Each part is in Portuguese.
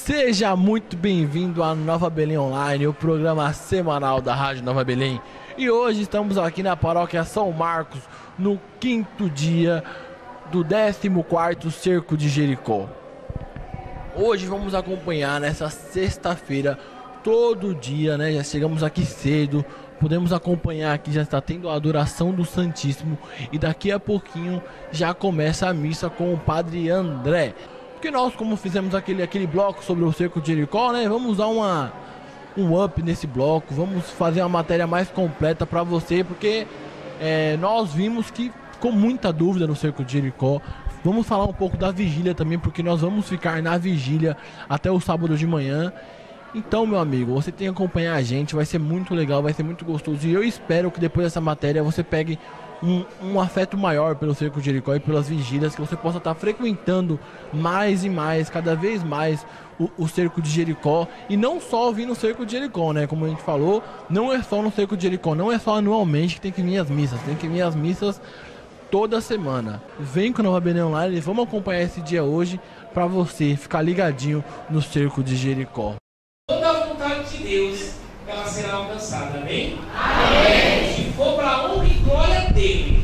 Seja muito bem-vindo à Nova Belém Online, o programa semanal da Rádio Nova Belém. E hoje estamos aqui na paróquia São Marcos, no 5º dia do 14º Cerco de Jericó. Hoje vamos acompanhar nessa sexta-feira, todo dia, né? Já chegamos aqui cedo, podemos acompanhar aqui, já está tendo a adoração do Santíssimo. E daqui a pouquinho já começa a missa com o Padre André. Porque nós, como fizemos aquele bloco sobre o Cerco de Jericó, né? Vamos dar um up nesse bloco, vamos fazer uma matéria mais completa para você, porque nós vimos que ficou muita dúvida no Cerco de Jericó. Vamos falar um pouco da vigília também, porque nós vamos ficar na vigília até o sábado de manhã. Então, meu amigo, você tem que acompanhar a gente, vai ser muito legal, vai ser muito gostoso. E eu espero que depois dessa matéria você pegue um afeto maior pelo Cerco de Jericó e pelas vigílias, que você possa estar frequentando mais e mais, cada vez mais o Cerco de Jericó. E não só vir no Cerco de Jericó, né? Como a gente falou, não é só no Cerco de Jericó, não é só anualmente que tem que vir as missas, tem que vir as missas toda semana. Vem com a Nova Belém Online e vamos acompanhar esse dia hoje para você ficar ligadinho no Cerco de Jericó. Toda a vontade de Deus, ela será alcançada, amém? Amém! Se for para a honra e glória dele.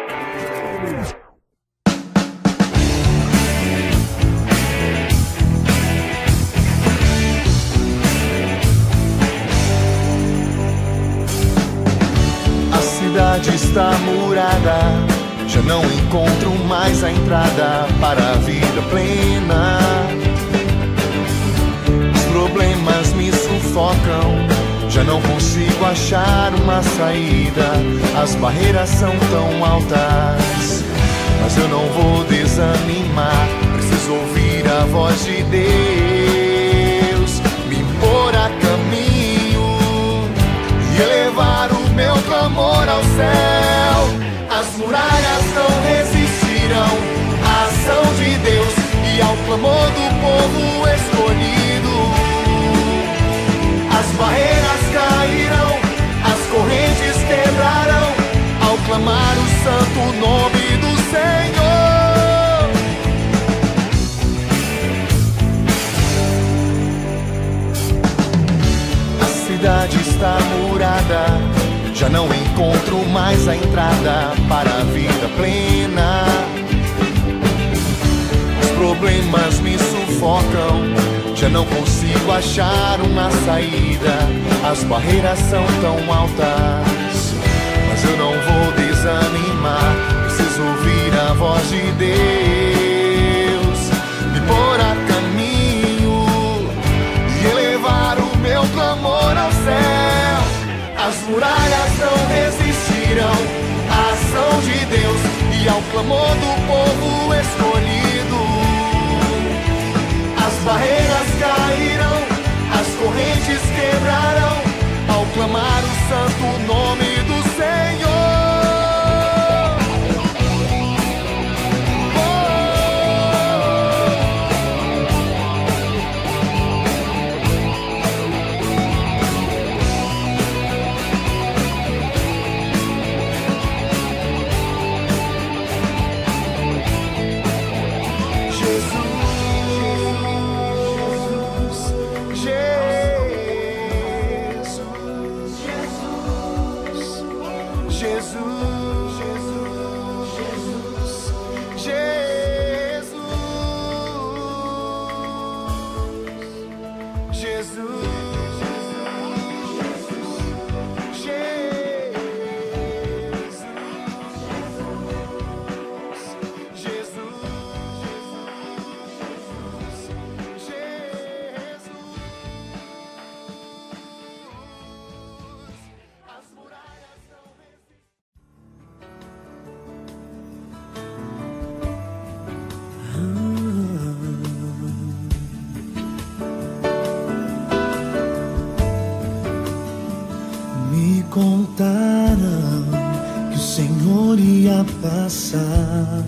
A cidade está murada, já não encontro mais a entrada para a vida plena. Os problemas me sufocam, já não consigo achar uma saída. As barreiras são tão altas, mas eu não vou desanimar. Preciso ouvir a voz de Deus, me pôr a caminho e elevar o meu clamor ao céu. As muralhas não resistirão à ação de Deus e ao clamor do povo escolhido. As barreiras cairão, as correntes quebrarão ao clamar o santo nome do Senhor. A cidade está murada, já não encontro mais a entrada para a vida plena. Os problemas me sufocam, já não consigo achar uma saída. As barreiras são tão altas, mas eu não vou desanimar. Preciso ouvir a voz de Deus, me pôr a caminho e elevar o meu clamor ao céu. As muralhas não resistirão à ação de Deus e ao clamor do povo escolhido. As barreiras cairão, as correntes quebrarão ao clamar o santo nome do Senhor. Contaram que o Senhor ia passar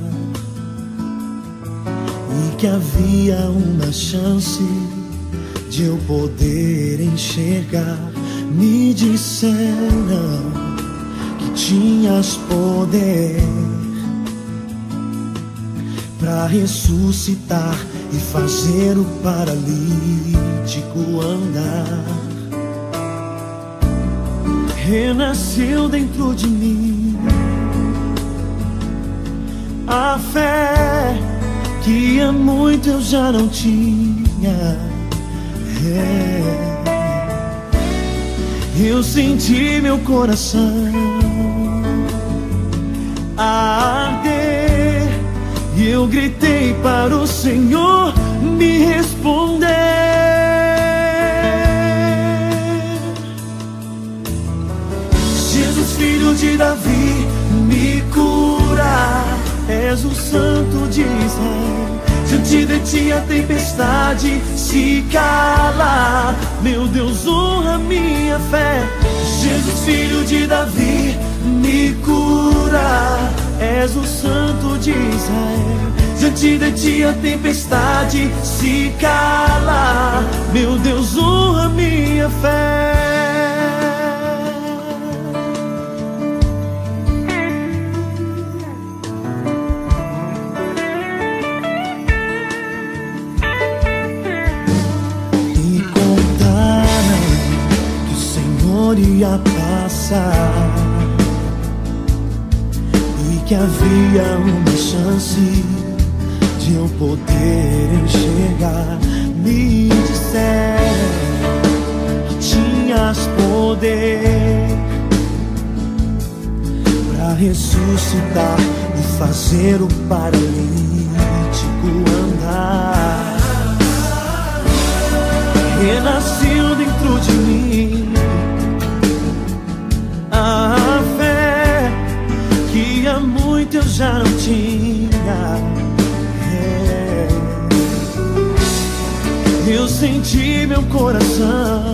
e que havia uma chance de eu poder enxergar. Me disseram que tinhas poder pra ressuscitar e fazer o paralítico andar. Renasceu dentro de mim a fé que há muito eu já não tinha. Eu senti meu coração arder e eu gritei para o Senhor me responder. Jesus, filho de Davi, me cura. És o Santo de Israel. Diante de ti a tempestade se cala. Meu Deus, honra minha fé. Jesus, filho de Davi, me cura. És o Santo de Israel. Diante de ti a tempestade se cala. Meu Deus, honra minha fé. Ia passar e que havia uma chance de eu poder enxergar. Me disseram que tinhas poder para ressuscitar e fazer o paralítico andar. Renasceu dentro de mim a fé que há muito eu já não tinha. Eu senti meu coração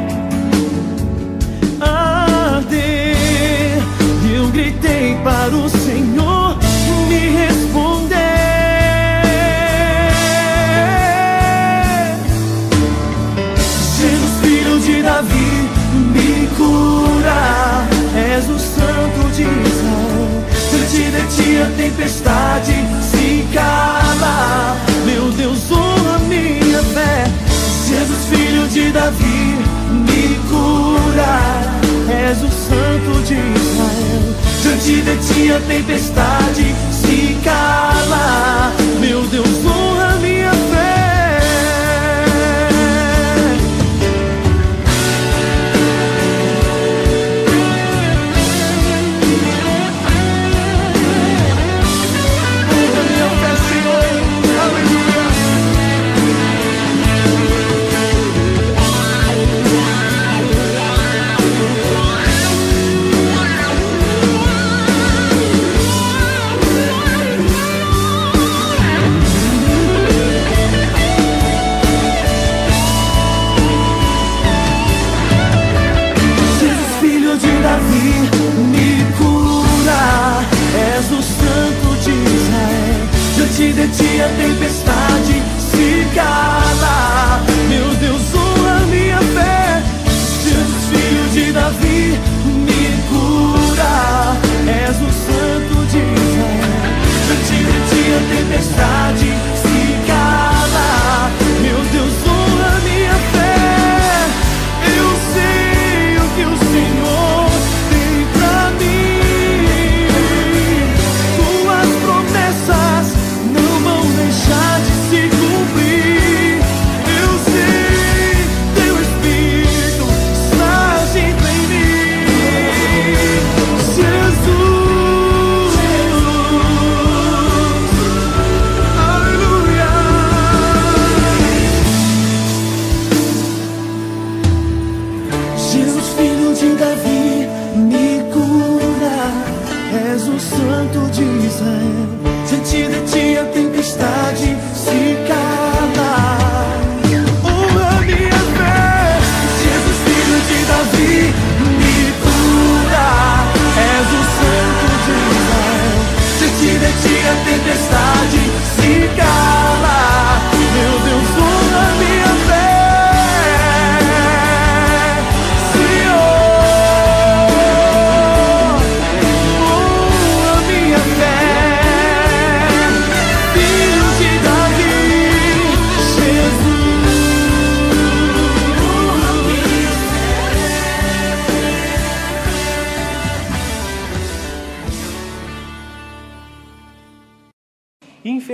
arder e eu gritei para o Senhor me responder. Jesus, filho de Davi, me cura. És o Santo de Israel. Diante de ti a tempestade se cala. Meu Deus, honra minha fé. Jesus, filho de Davi, me cura. És o Santo de Israel. Diante de ti a tempestade se cala. Meu Deus, honra minha fé.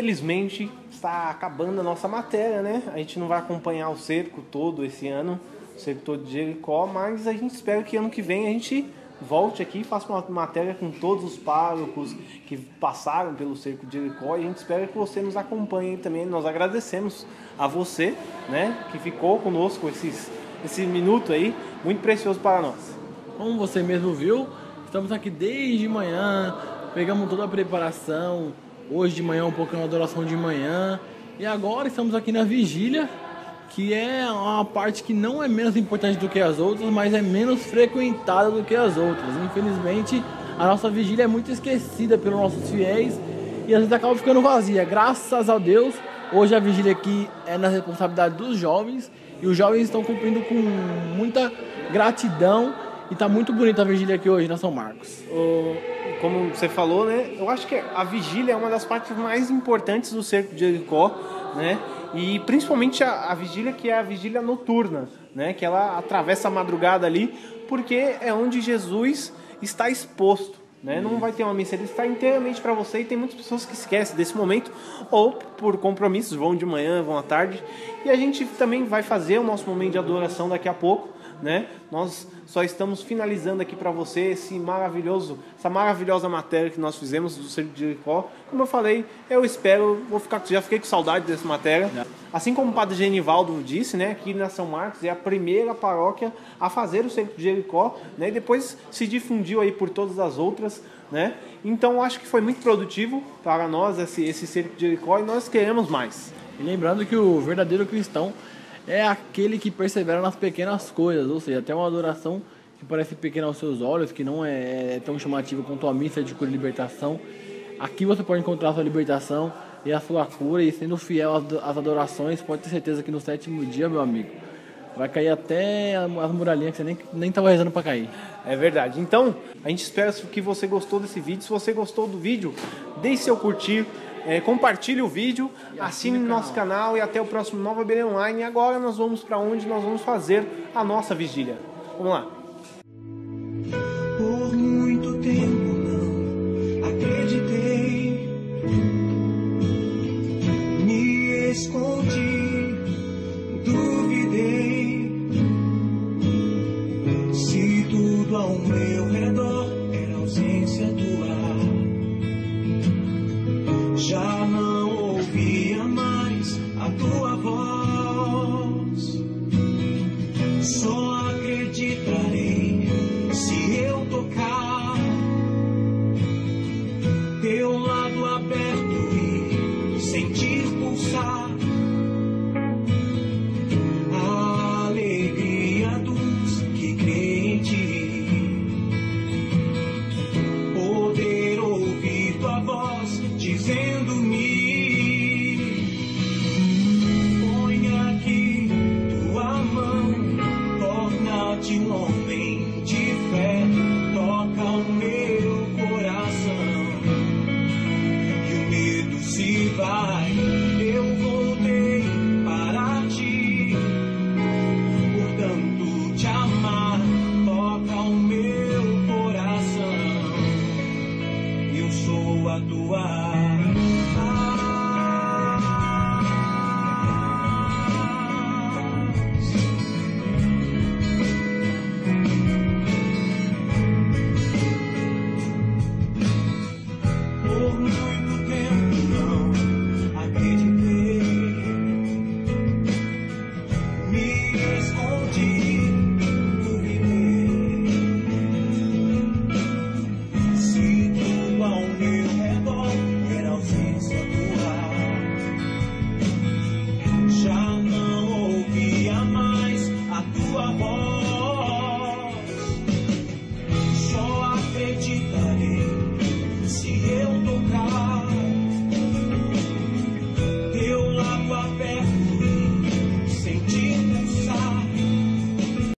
infelizmente está acabando a nossa matéria, né? A gente não vai acompanhar o cerco todo esse ano, o cerco todo de Jericó, mas a gente espera que ano que vem a gente volte aqui e faça uma matéria com todos os párocos que passaram pelo cerco de Jericó, e a gente espera que você nos acompanhe também. Nós agradecemos a você, né, que ficou conosco esse minuto aí, muito precioso para nós. Como você mesmo viu, estamos aqui desde manhã, pegamos toda a preparação, hoje de manhã um pouquinho de adoração de manhã, e agora estamos aqui na vigília, que é uma parte que não é menos importante do que as outras, mas é menos frequentada do que as outras. Infelizmente, a nossa vigília é muito esquecida pelos nossos fiéis e às vezes acaba ficando vazia. Graças a Deus, hoje a vigília aqui é na responsabilidade dos jovens, e os jovens estão cumprindo com muita gratidão, e está muito bonita a vigília aqui hoje na São Marcos. Como você falou, né? Eu acho que a vigília é uma das partes mais importantes do cerco de Jericó, né? E principalmente a vigília, que é a vigília noturna, né? Que ela atravessa a madrugada ali, porque é onde Jesus está exposto, né? Não vai ter uma missa, ele está inteiramente para você, e tem muitas pessoas que esquecem desse momento, ou por compromissos, vão de manhã, vão à tarde, e a gente também vai fazer o nosso momento de adoração daqui a pouco, né? Nós só estamos finalizando aqui para você essa maravilhosa matéria que nós fizemos do cerco de Jericó. Como eu falei, eu espero, já fiquei com saudade dessa matéria. Assim como o Padre Genivaldo disse, né, aqui na São Marcos é a primeira paróquia a fazer o cerco de Jericó, né, e depois se difundiu aí por todas as outras, né? Então acho que foi muito produtivo para nós esse cerco de Jericó, e nós queremos mais. E lembrando que o verdadeiro cristão é aquele que persevera nas pequenas coisas, ou seja, até uma adoração que parece pequena aos seus olhos, que não é tão chamativa quanto a missa de cura e libertação. Aqui você pode encontrar a sua libertação e a sua cura, e sendo fiel às adorações, pode ter certeza que no 7º dia, meu amigo, vai cair até as muralhinhas que você nem estava rezando para cair. É verdade. Então, a gente espera que você gostou desse vídeo. Se você gostou do vídeo, deixe seu curtir, compartilhe o vídeo, assine nosso canal, e até o próximo Nova Belém Online. E agora nós vamos para onde nós vamos fazer a nossa vigília. Vamos lá.